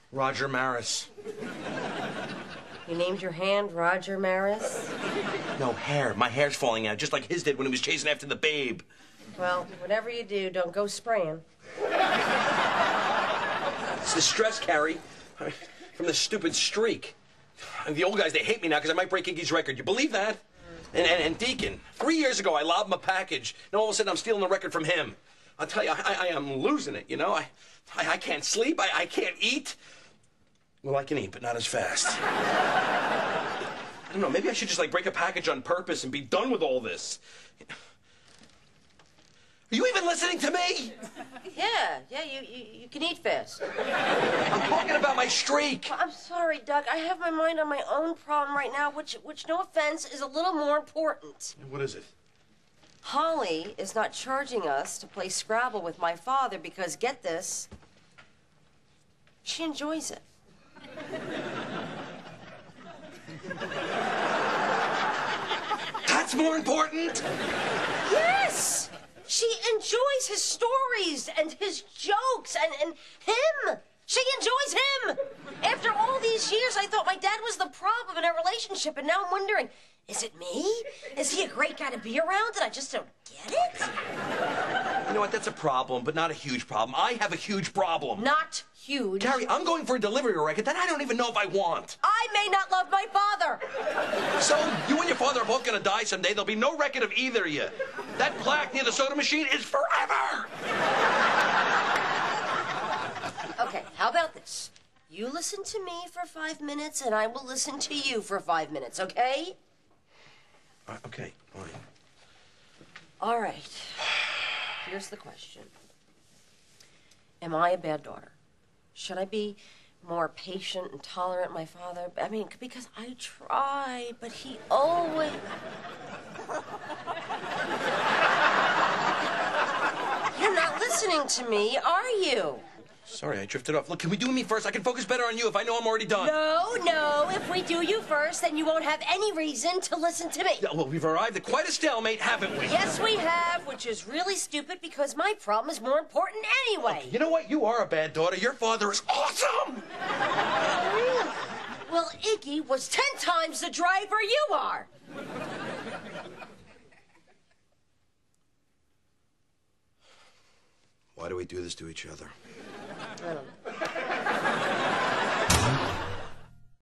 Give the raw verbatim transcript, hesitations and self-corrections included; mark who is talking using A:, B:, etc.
A: Roger Maris.
B: You named your hand Roger Maris?
A: No, hair. My hair's falling out, just like his did when he was chasing after the babe.
B: Well, whatever you do, don't go spraying.
A: It's the stress, Carrie, from the stupid streak. The old guys, they hate me now because I might break Iggy's record. You believe that? And, and, and Deacon, three years ago, I lobbed him a package. Now all of a sudden, I'm stealing the record from him. I'll tell you, I, I am losing it, you know? I, I, I can't sleep. I, I can't eat. Well, I can eat, but not as fast. I don't know, maybe I should just, like, break a package on purpose and be done with all this. Are you even listening to me?
B: Yeah, yeah, you, you, you can eat fast.
A: I'm talking about my streak.
B: Well, I'm sorry, Doug. I have my mind on my own problem right now, which, which, no offense, is a little more important.
A: What is it?
B: Holly is not charging us to play Scrabble with my father because, get this, she enjoys it.
A: That's more important?
B: Yes! She enjoys his stories and his jokes and, and him. She enjoys him. After all these years, I thought my dad was the problem in our relationship, and now I'm wondering, is it me? Is he a great guy to be around and I just don't get it?
A: You know what? That's a problem, but not a huge problem. I have a huge problem.
B: Not huge.
A: Carrie, I'm going for a delivery record that I don't even know if I want.
B: I may not love my father.
A: So, you and your father are both going to die someday. There'll be no record of either of you. That plaque near the soda machine is forever.
B: Okay, how about this? You listen to me for five minutes, and I will listen to you for five minutes, okay?
A: Uh, okay, fine.
B: All right. Here's the question. Am I a bad daughter? Should I be more patient and tolerant, my father? I mean, because I try, but he always... You're not listening to me, are you?
A: Sorry, I drifted off. Look, can we do me first? I can focus better on you if I know I'm already done.
B: No, no. If we do you first, then you won't have any reason to listen to me.
A: Yeah, well, we've arrived at quite a stalemate, haven't we?
B: Yes, we have, which is really stupid because my problem is more important anyway.
A: Okay, you know what? You are a bad daughter. Your father is awesome.
B: Really? Well, Iggy was ten times the driver you are.
A: Why do we do this to each other?
B: I don't know.